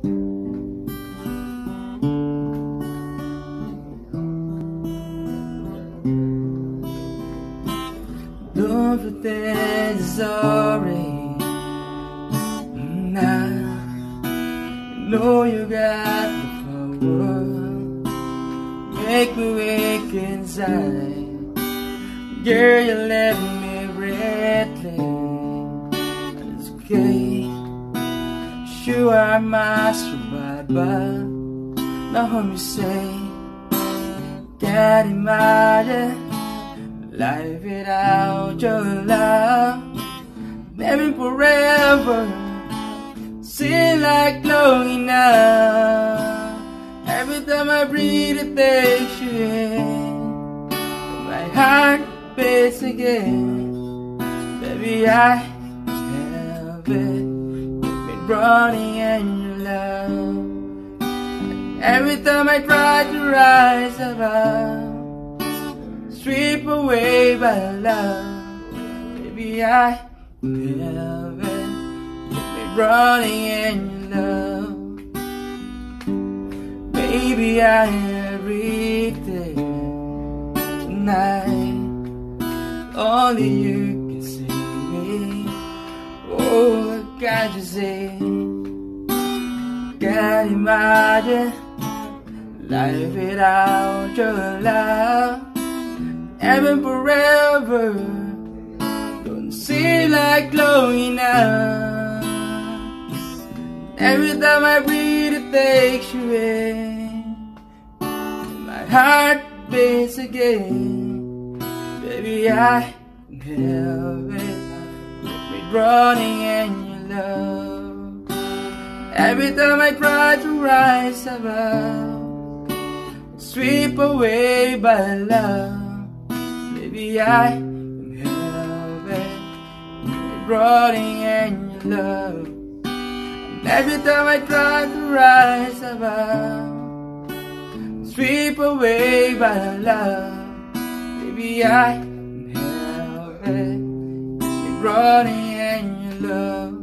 Don't pretend you're sorry. Nah, you know you got the power. Make me wake inside. Girl, you left me breathless. It's okay. Sure, I must survive, but now home you say, can't imagine life without your love. Maybe forever seems like long enough. Every time I breathe it takes you in. My heart beats again. Baby, I have it. You've been running in your love. And every time I try to rise above, sweep away by love. Baby, I have it. You've been running in your love. Baby, I have reached it tonight. Only you can save me. Oh, what can't you say? Can't imagine life without your love. Heaven forever don't seem like long enough. Every time I breathe it takes you in. My heart beats again. Baby, I have it. You've been running in your love. Every time I try to rise above, sweep away by love. Baby, I have it. You've been running in your love. And every time I try to rise above, sweep away by love. Baby, I have it. Been running in your love.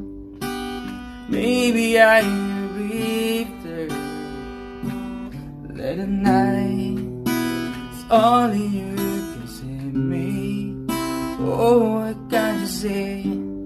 Maybe I reached her. Late at night, it's only you can save me. Oh, what can't you say?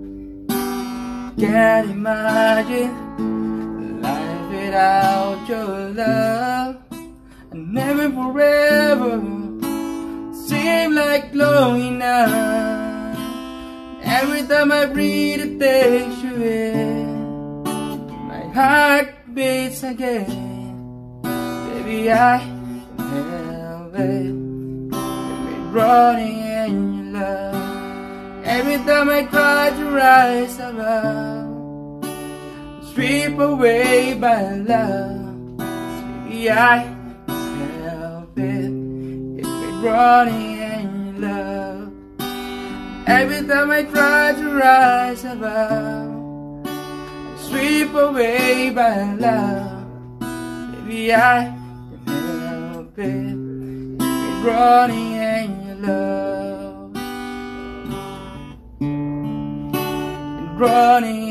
Can't imagine life without your love. And never forever seem like long enough. Every time I breathe it takes you in. My heart beats again. Baby, I have it. You've been running in your love. Every time I try to rise above, sweep away by love. Baby, I have it. You've been running in your love. Every time I try to rise above, sweep away by love. Baby, I have it. You've been running in your love. Running